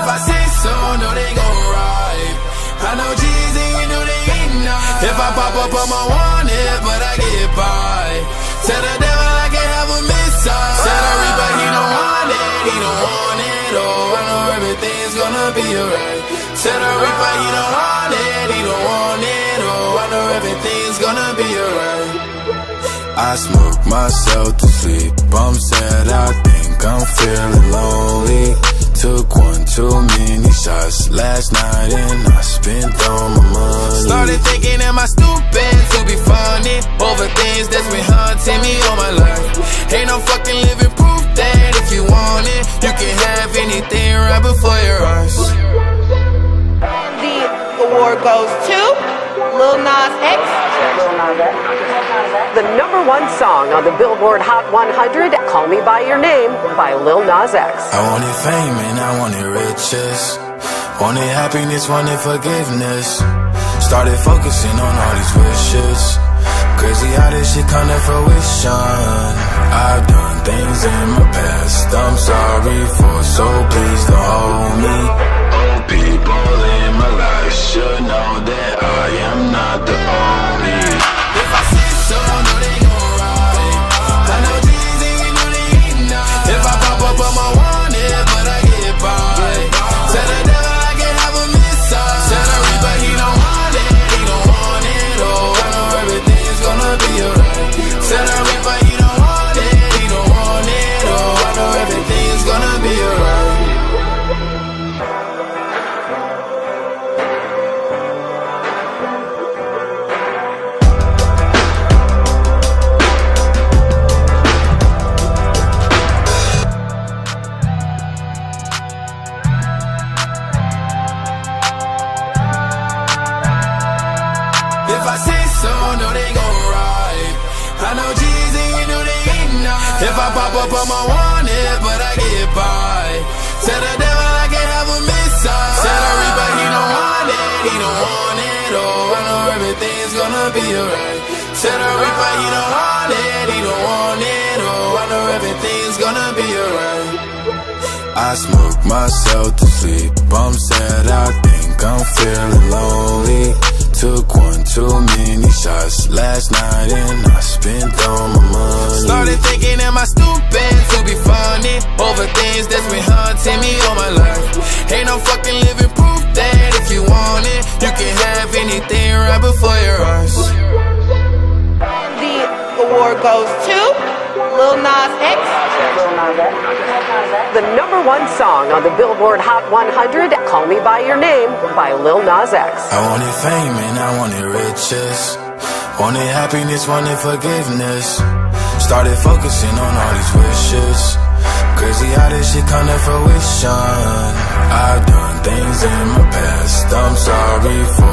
If I say so, no they gon' ride. I know G's and you know they ain't not. If I pop up, I'm wanted, but I get by. Tell the devil I can have a missile. Tell the reaper he don't want it, he don't want it. Oh, I know everything's gonna be alright. Tell the reaper he don't want it, he don't want it. Oh, I know everything's gonna be alright. I smoke myself to sleep. I'm sad, I think I'm feeling lonely. Took one too many shots last night and I spent all my money. Started thinking, am I stupid to be funny over things that's been haunting me all my life? Ain't no fucking living proof that if you want it, you can have anything right before your eyes. The award goes to Lil Nas X. The #1 song on the Billboard Hot 100, Call Me By Your Name by Lil Nas X. I wanted fame and I wanted riches. Wanted happiness, wanted forgiveness. Started focusing on all these wishes. Crazy how this shit come to fruition. I've done things in my past I'm sorry for, so please don't hold me. Old people in my life should know that I am not the only. If I say so, no they gon' ride. I know G's and you know they ain't not. If I pop up, I'm wanted, but I get by. Tell the devil I can have a missile. Tell the reaper he don't want it, he don't want it. Oh, I know everything's gonna be alright. Tell the reaper he don't want it, he don't want it. Oh, I know everything's gonna be alright. If I say so, no they gon' ride. I know G's and you know they ain't not. If I pop up, I'm wanted, but I get by. Tell the devil I can have a missile. Tell the reaper he don't want it, he don't want it. Oh, I know everything's gonna be alright. Tell the reaper he don't want it, he don't want it. Oh, I know everything's gonna be alright. I smoke myself to sleep. I'm sad, I think I'm feeling lonely. Took one too many shots last night and I spent all my money. Started thinking, am I stupid to be funny over things that's been haunting me all my life? Ain't no fucking living proof that if you want it, you can have anything right before your eyes. The award goes to Lil Nas X. The #1 song on the Billboard Hot 100, Call Me By Your Name by Lil Nas X. I wanted fame and I wanted riches. Wanted happiness, wanted forgiveness. Started focusing on all these wishes. Crazy how this shit come to fruition. I've done things in my past I'm sorry for,